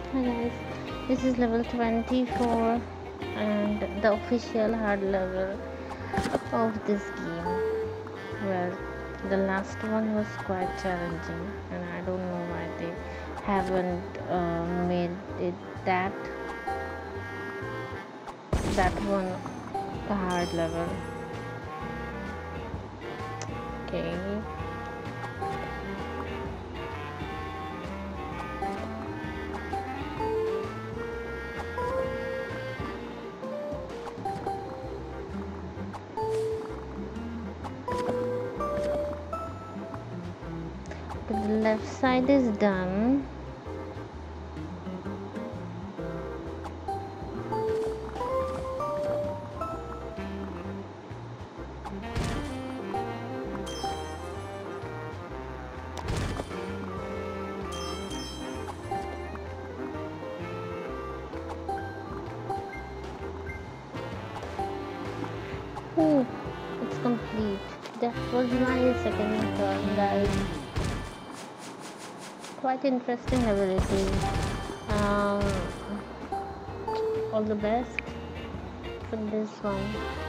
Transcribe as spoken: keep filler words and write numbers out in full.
Hi guys, this is level twenty-four and the official hard level of this game. Well, the last one was quite challenging and I don't know why they haven't uh, made it that that one a hard level. Okay. But the left side is done. Oh, it's complete. That was my second turn, guys. Quite interesting ability. Um, all the best for this one.